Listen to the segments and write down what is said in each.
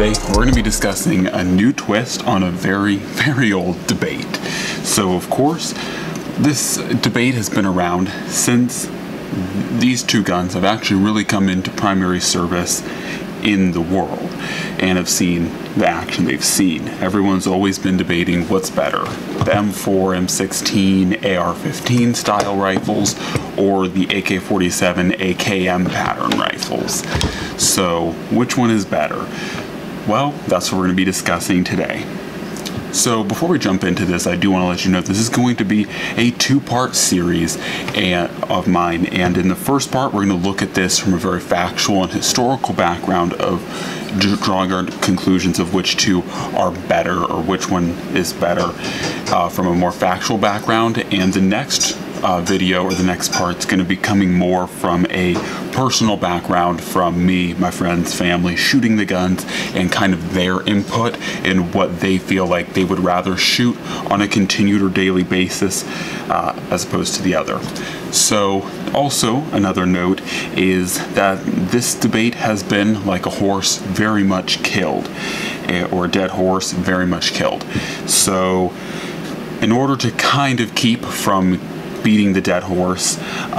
Today we're going to be discussing a new twist on a very, very old debate. So of course, this debate has been around since these two guns have actually really come into primary service in the world and have seen the action they've seen. Everyone's always been debating what's better, the M4, M16, AR-15 style rifles, or the AK-47 AKM pattern rifles. So which one is better? Well, that's what we're going to be discussing today. So before we jump into this, I do want to let you know this is going to be a two-part series of mine, and in the first part we're going to look at this from a very factual and historical background of drawing our conclusions of which two are better or which one is better from a more factual background, and the next video or the next part is going to be coming more from a personal background from me, my friends, family, shooting the guns and kind of their input and what they feel like they would rather shoot on a continued or daily basis as opposed to the other. So also another note is that this debate has been like a horse very much killed, or a dead horse very much killed. So in order to kind of keep from beating the dead horse,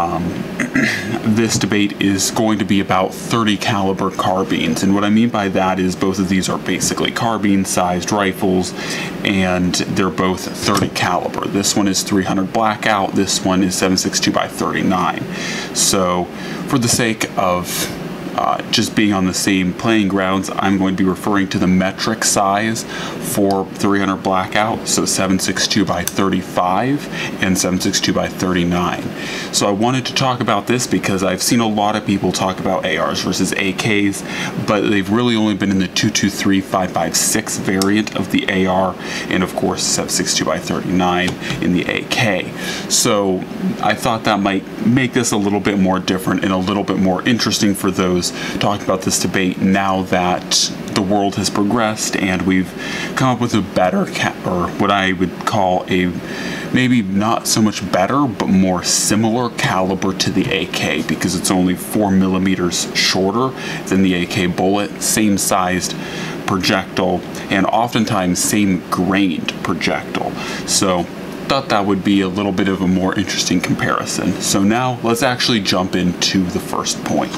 this debate is going to be about 30 caliber carbines, and what I mean by that is both of these are basically carbine sized rifles and they're both 30 caliber. This one is 300 blackout, this one is 7.62 by 39. So for the sake of just being on the same playing grounds, I'm going to be referring to the metric size for 300 blackout, so 7.62 by 35 and 7.62 by 39. So I wanted to talk about this because I've seen a lot of people talk about ARs versus AKs, but they've really only been in the 223, 5.56 variant of the AR, and of course 7.62 by 39 in the AK. So I thought that might make this a little bit more different and a little bit more interesting for those talking about this debate now that the world has progressed and we've come up with a better or what I would call a maybe not so much better but more similar caliber to the AK, because it's only 4 millimeters shorter than the AK bullet, same sized projectile, and oftentimes same grained projectile. So thought that would be a little bit of a more interesting comparison. So now let's actually jump into the first point.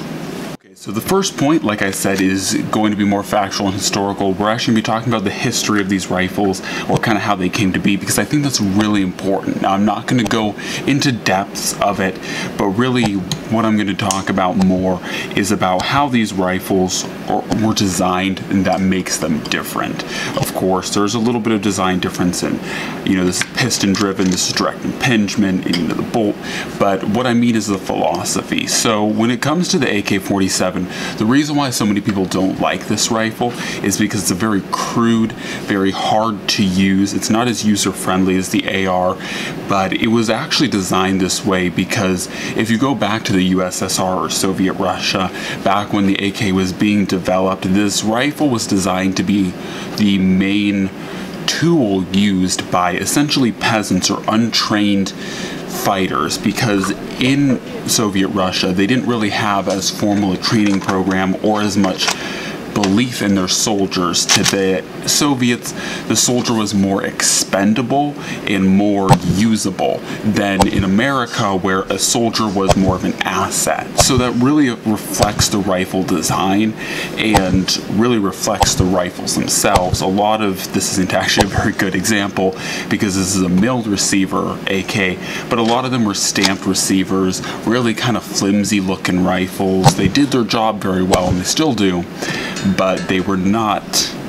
So the first point, like I said, is going to be more factual and historical. We're actually going to be talking about the history of these rifles, or kind of how they came to be, because I think that's really important. Now, I'm not going to go into depths of it, but really what I'm going to talk about more is about how these rifles were designed and that makes them different. Of course, there's a little bit of design difference in, this is piston driven, this is direct impingement, the bolt, but what I mean is the philosophy. So when it comes to the AK-47, the reason why so many people don't like this rifle is because it's a very crude, very hard to use. It's not as user-friendly as the AR, but it was actually designed this way because if you go back to the USSR or Soviet Russia, back when the AK was being developed, this rifle was designed to be the main tool used by essentially peasants or untrained fighters, because in Soviet Russia they didn't really have as formal a training program or as much belief in their soldiers. To the Soviets, the soldier was more expendable and more usable than in America, where a soldier was more of an asset. So that really reflects the rifle design and really reflects the rifles themselves. A lot of this isn't actually a very good example because this is a milled receiver AK, but a lot of them were stamped receivers, really kind of flimsy looking rifles. They did their job very well, and they still do, but they were not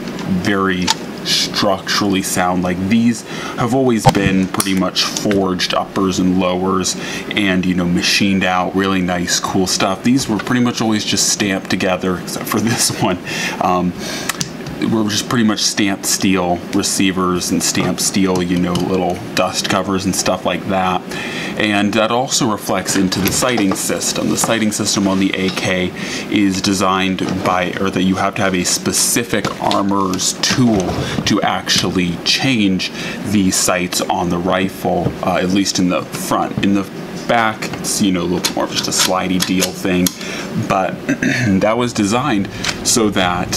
very structurally sound. Like, these have always been pretty much forged uppers and lowers and machined out, really nice cool stuff. These were pretty much always just stamped together, except for this one. Were just pretty much stamped steel receivers and stamped steel, little dust covers and stuff like that. And that also reflects into the sighting system. The sighting system on the AK is designed that you have to have a specific armorer's tool to actually change the sights on the rifle, at least in the front. In the back, it's, a little more of just a slidey deal thing, but that was designed so that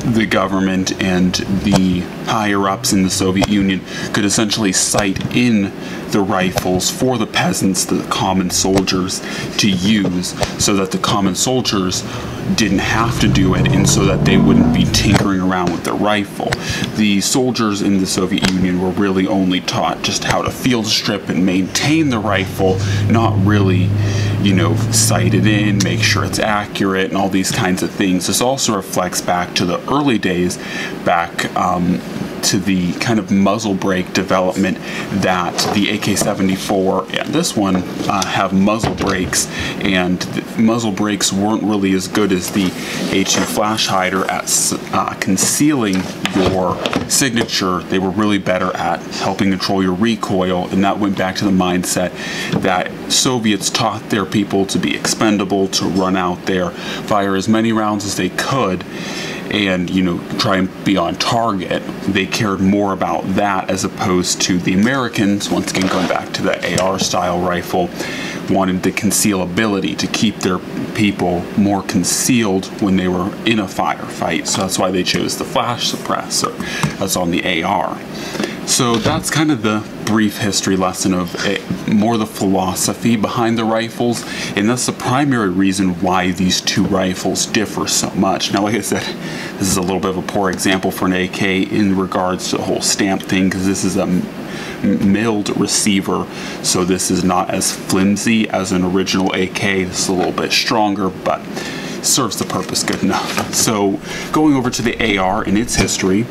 the government and the higher-ups in the Soviet Union could essentially sight in the rifles for the peasants, the common soldiers, to use, so that the common soldiers didn't have to do it, and so that they wouldn't be tinkering around with their rifle. The soldiers in the Soviet Union were really only taught just how to field strip and maintain the rifle, not really, you know, sight it in, make sure it's accurate, and all these kinds of things. This also reflects back to the early days, back to the kind of muzzle brake development that the AK-74 and this one have muzzle brakes, and the muzzle brakes weren't really as good as the HU flash hider at concealing your signature. They were really better at helping control your recoil, and that went back to the mindset that Soviets taught their people to be expendable, to run out there, fire as many rounds as they could, and, you know, try and be on target. They cared more about that as opposed to the Americans, once again going back to the AR style rifle, wanted the concealability to keep their people more concealed when they were in a firefight. So that's why they chose the flash suppressor as on the AR. So that's kind of the brief history lesson of more the philosophy behind the rifles, and that's the primary reason why these two rifles differ so much. Now, like I said, this is a little bit of a poor example for an AK in regards to the whole stamp thing, because this is a milled receiver, so this is not as flimsy as an original AK. This is a little bit stronger, but serves the purpose good enough. So going over to the AR and its history,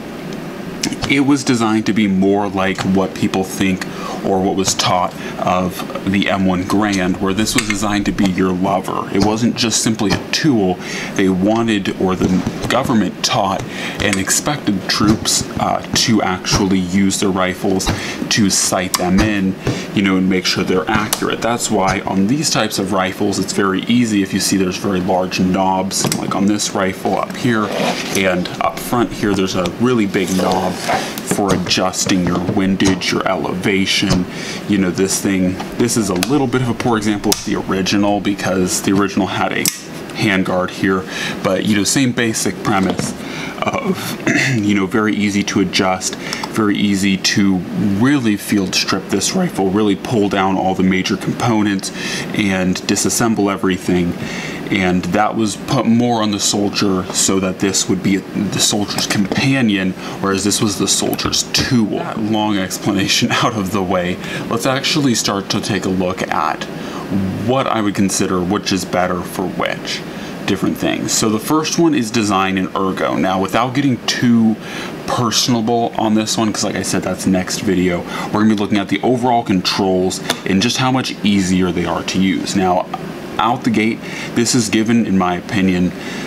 it was designed to be more like what people think or what was taught of the M1 Garand, where this was designed to be your lover. It wasn't just simply a tool. They wanted, or the government taught and expected troops to actually use their rifles to sight them in, you know, and make sure they're accurate. That's why on these types of rifles, it's very easy. If you see, there's very large knobs, like on this rifle up here, and up front here, there's a really big knob for adjusting your windage, your elevation. You know, this is a little bit of a poor example of the original, because the original had a handguard here, but, you know, same basic premise of, you know, very easy to adjust, very easy to really field strip this rifle, really pull down all the major components and disassemble everything. And that was put more on the soldier, so that this would be the soldier's companion, whereas this was the soldier's tool. That long explanation out of the way, let's actually start to take a look at what I would consider which is better for which different things. So the first one is design and ergo. Now, without getting too personable on this one, because like I said, that's next video, we're going to be looking at the overall controls and just how much easier they are to use. Now, out the gate, this is given, in my opinion,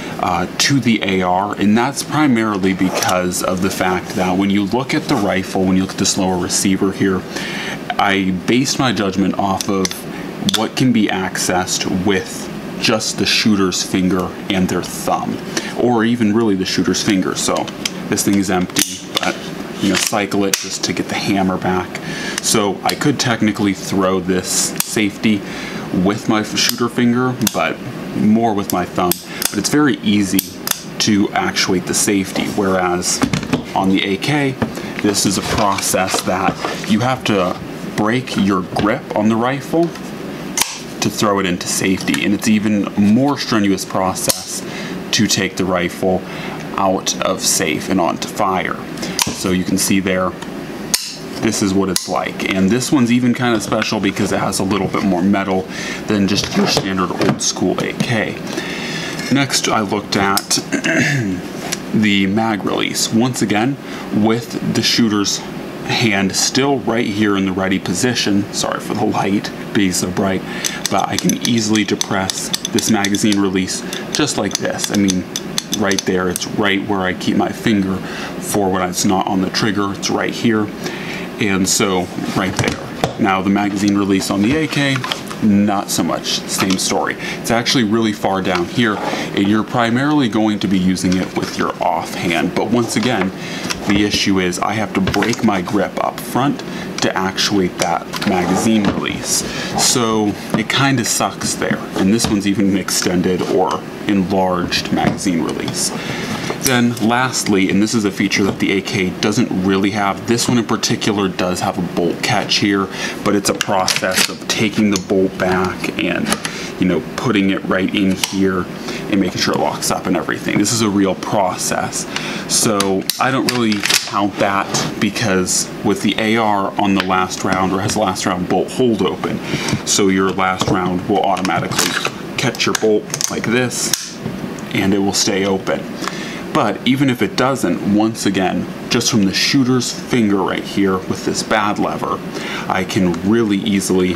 to the AR, and that's primarily because of the fact that when you look at the rifle, when you look at this lower receiver here, I based my judgment off of what can be accessed with just the shooter's finger and their thumb, or even really the shooter's finger. So this thing is empty, but, you know, cycle it just to get the hammer back. So I could technically throw this safety with my shooter finger, but more with my thumb. But it's very easy to actuate the safety, whereas on the AK, this is a process that you have to break your grip on the rifle to throw it into safety, and it's even more strenuous process to take the rifle out of safe and onto fire. So you can see there, this is what it's like. And this one's even kind of special because it has a little bit more metal than just your standard old school AK. Next, I looked at the mag release. Once again, with the shooter's hand still right here in the ready position. Sorry for the light being so bright, but I can easily depress this magazine release just like this. I mean, right there, it's right where I keep my finger for when it's not on the trigger. It's right here. And so right there. Now the magazine release on the AK, not so much, same story. It's actually really far down here, and you're primarily going to be using it with your offhand. But once again, the issue is I have to break my grip up front to actuate that magazine release. So it kind of sucks there. And this one's even an extended or enlarged magazine release. Then lastly, and this is a feature that the AK doesn't really have, this one in particular does have a bolt catch here, but it's a process of taking the bolt back and, you know, putting it right in here and making sure it locks up and everything. This is a real process. So I don't really count that, because with the AR on the last round, or has the last round bolt hold open, so your last round will automatically catch your bolt like this and it will stay open. But even if it doesn't, once again, just from the shooter's finger right here with this bad lever, I can really easily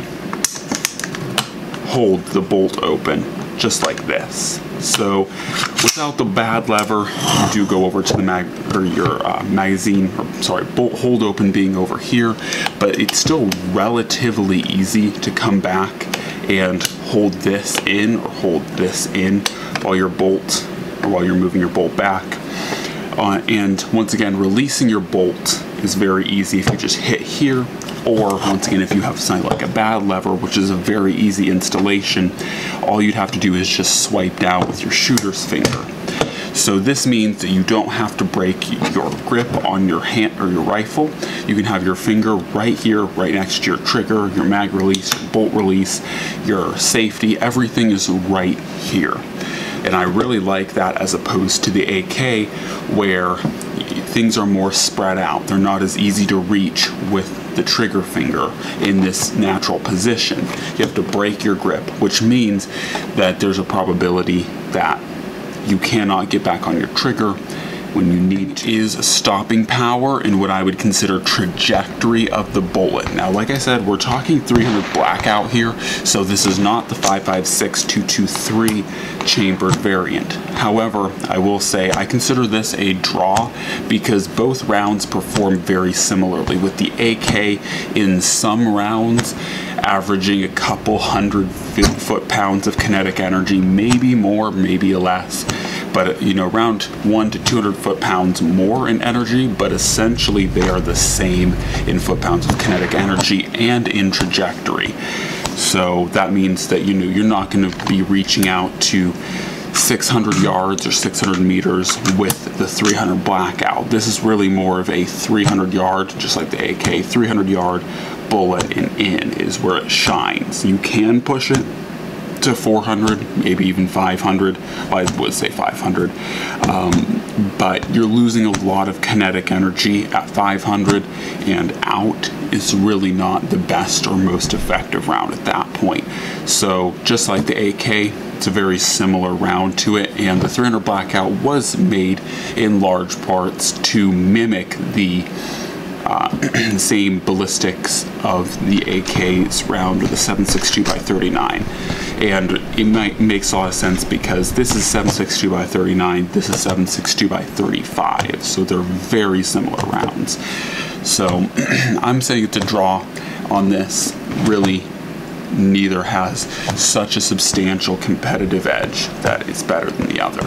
hold the bolt open just like this. So without the bad lever, you do go over to the bolt hold open being over here, but it's still relatively easy to come back and hold this in or hold this in while you're moving your bolt back. And once again, releasing your bolt is very easy if you just hit here, or once again, if you have something like a bad lever, which is a very easy installation, all you'd have to do is just swipe down with your shooter's finger. So this means that you don't have to break your grip on your hand or your rifle. You can have your finger right here, right next to your trigger, your mag release, your bolt release, your safety, everything is right here. And I really like that, as opposed to the AK, where things are more spread out. They're not as easy to reach with the trigger finger in this natural position. You have to break your grip, which means that there's a probability that you cannot get back on your trigger when you need to. Is stopping power and what I would consider trajectory of the bullet. Now, like I said, we're talking 300 blackout here, so this is not the 5.56 223 chambered variant. However, I will say I consider this a draw, because both rounds perform very similarly, with the AK in some rounds averaging a couple hundred foot-pounds of kinetic energy, maybe more, maybe less. But, you know, around 1 to 200 foot-pounds more in energy, but essentially they are the same in foot-pounds of kinetic energy and in trajectory. So that means that, you know, you're not going to be reaching out to 600 yards or 600 meters with the 300 blackout. This is really more of a 300 yard, just like the AK, 300 yard bullet, and in is where it shines. You can push it to 400, maybe even 500. Well, I would say 500, but you're losing a lot of kinetic energy at 500, and out is really not the best or most effective round at that point. So just like the AK, it's a very similar round to it, and the 300 blackout was made in large parts to mimic the same ballistics of the AK's round, or the 7.62 by 39. And it makes a lot of sense, because this is 7.62 by 39, this is 7.62 by 35, so they're very similar rounds. So I'm saying it's a draw on this. Really, neither has such a substantial competitive edge that it's better than the other.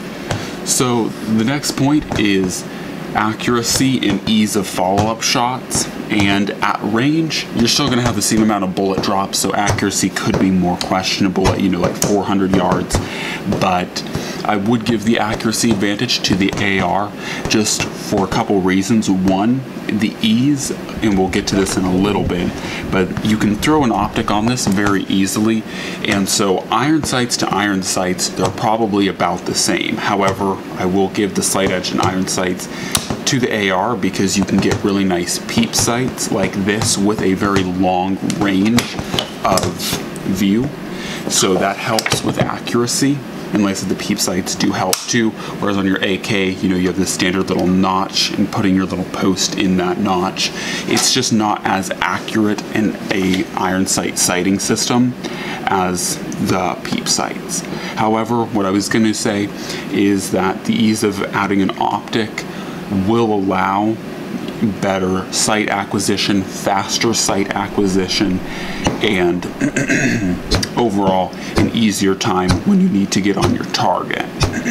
So the next point is accuracy and ease of follow-up shots. And at range, you're still going to have the same amount of bullet drops, so accuracy could be more questionable at, you know, like 400 yards. But I would give the accuracy advantage to the AR, just for a couple reasons. One, the ease, and we'll get to this in a little bit, but you can throw an optic on this very easily, and so iron sights to iron sights, they're probably about the same. However, I will give the slight edge in iron sights to the AR, because you can get really nice peep sights like this with a very long range of view, so that helps with accuracy. And like I said, the peep sights do help too, whereas on your AK, you know, you have this standard little notch, and putting your little post in that notch, it's just not as accurate in a iron sight sighting system as the peep sights. However, what I was going to say is that the ease of adding an optic will allow better sight acquisition, faster sight acquisition, and overall an easier time when you need to get on your target.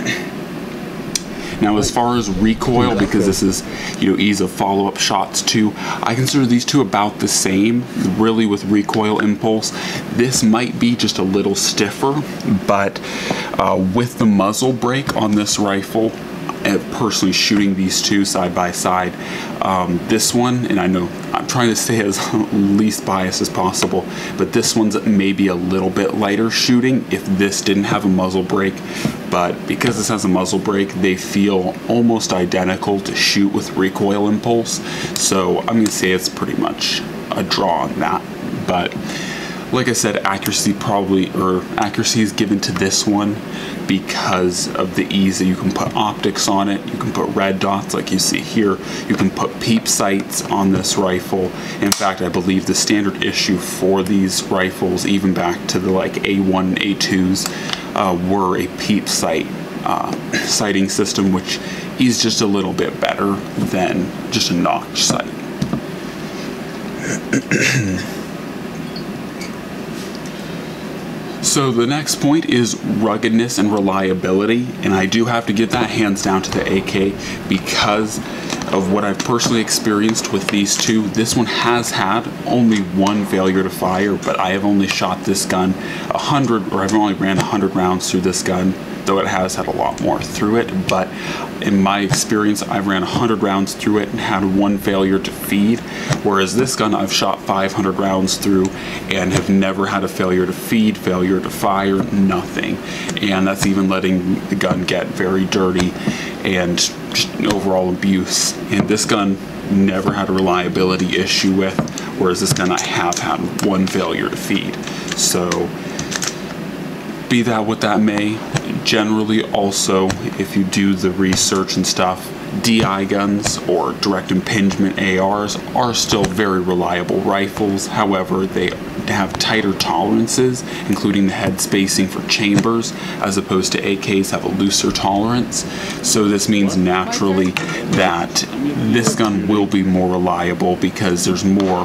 Now, as far as recoil, because this is, you know, ease of follow-up shots too, I consider these two about the same, really, with recoil impulse. This might be just a little stiffer, but with the muzzle brake on this rifle, personally shooting these two side by side. This one, and I know I'm trying to stay as least biased as possible, but this one's maybe a little bit lighter shooting if this didn't have a muzzle brake. But because this has a muzzle brake, they feel almost identical to shoot with recoil impulse. So I'm going to say it's pretty much a draw on that. But like I said, accuracy is given to this one because of the ease that you can put optics on it. You can put red dots like you see here. You can put peep sights on this rifle. In fact, I believe the standard issue for these rifles, even back to the like A1 and A2s, were a peep sight sighting system, which is just a little bit better than just a notch sight. So the next point is ruggedness and reliability, and I do have to give that hands down to the AK because of what I've personally experienced with these two. This one has had only one failure to fire, but I have only shot this gun I've only ran 100 rounds through this gun, though it has had a lot more through it. But in my experience, I've ran 100 rounds through it and had one failure to feed, whereas this gun I've shot 500 rounds through and have never had a failure to feed, failure to fire, nothing. And that's even letting the gun get very dirty and just an overall abuse. And this gun never had a reliability issue with, whereas this gun I have had one failure to feed. So be that what that may, generally also, if you do the research and stuff, DI guns or direct impingement ARs are still very reliable rifles. However, they have tighter tolerances, including the head spacing for chambers, as opposed to AKs have a looser tolerance. So this means naturally that this gun will be more reliable because there's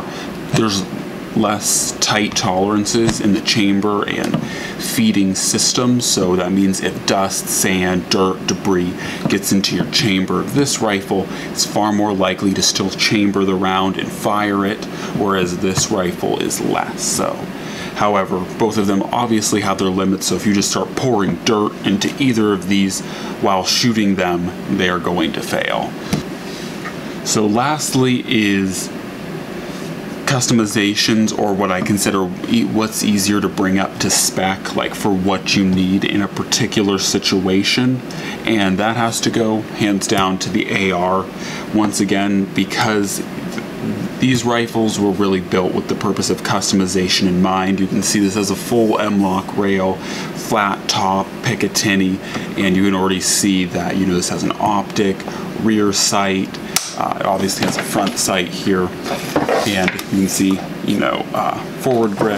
less tight tolerances in the chamber and feeding system. So that means if dust, sand, dirt, debris gets into your chamber of this rifle, it's far more likely to still chamber the round and fire it, whereas this rifle is less so. However, both of them obviously have their limits, so if you just start pouring dirt into either of these while shooting them, they are going to fail. So lastly is customizations, or what I consider what's easier to bring up to spec, like for what you need in a particular situation, and that has to go hands down to the AR. Once again, because these rifles were really built with the purpose of customization in mind. You can see this has a full M-LOK rail, flat top, Picatinny, and you can already see that, you know, this has an optic, rear sight. It obviously has a front sight here, and you can see, you know, forward grip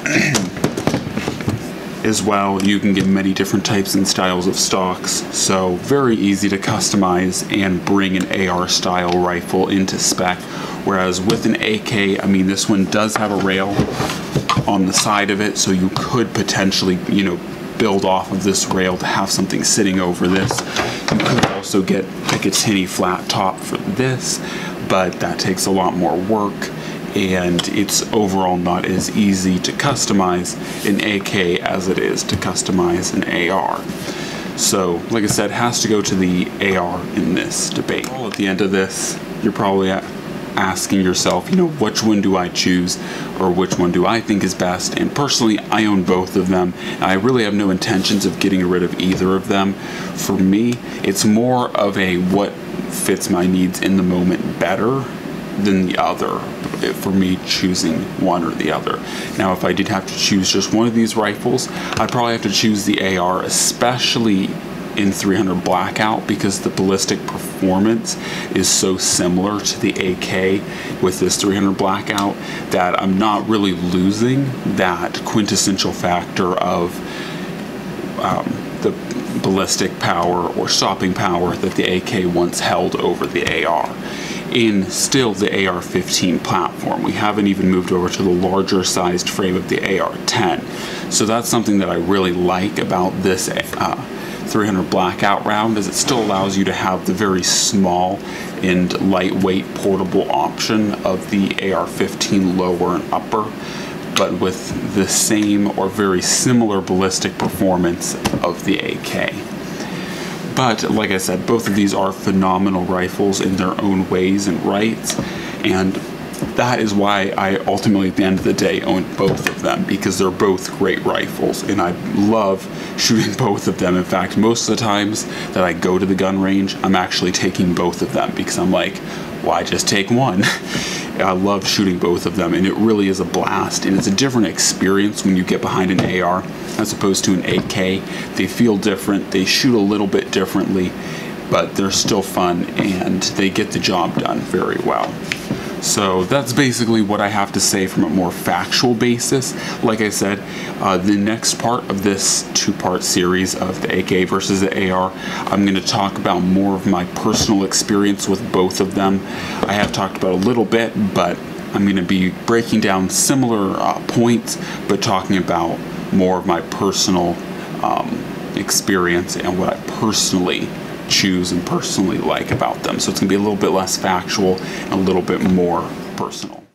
as well. You can get many different types and styles of stocks, so very easy to customize and bring an AR style rifle into spec. Whereas with an AK, I mean, this one does have a rail on the side of it, so you could potentially, you know, build off of this rail to have something sitting over this. You could also get Picatinny flat top for this, but that takes a lot more work, and it's overall not as easy to customize an AK as it is to customize an AR. So, like I said, it has to go to the AR in this debate. Well, at the end of this, you're probably asking yourself, you know, which one do I choose, or which one do I think is best? And personally, I own both of them, and I really have no intentions of getting rid of either of them. For me, it's more of a what fits my needs in the moment better than the other, for me choosing one or the other. Now, if I did have to choose just one of these rifles, I'd probably have to choose the AR, especially in 300 blackout, because the ballistic performance is so similar to the AK with this 300 blackout that I'm not really losing that quintessential factor of the ballistic power or stopping power that the AK once held over the AR. In still the AR-15 platform, we haven't even moved over to the larger sized frame of the AR-10. So that's something that I really like about this 300 blackout round, is it still allows you to have the very small and lightweight portable option of the AR-15 lower and upper, but with the same or very similar ballistic performance of the AK. But like I said, both of these are phenomenal rifles in their own ways and rights, and that is why I ultimately, at the end of the day, own both of them, because they're both great rifles, and I love shooting both of them. In fact, most of the times that I go to the gun range, I'm actually taking both of them, because I'm like, why just take one? I love shooting both of them, and it really is a blast, and it's a different experience when you get behind an AR as opposed to an AK. They feel different, they shoot a little bit differently, but they're still fun, and they get the job done very well. So that's basically what I have to say from a more factual basis. Like I said, the next part of this two-part series of the AK versus the AR, I'm going to talk about more of my personal experience with both of them. I have talked about a little bit, but I'm going to be breaking down similar points, but talking about more of my personal experience and what I personally choose and personally like about them. So it's going to be a little bit less factual and a little bit more personal.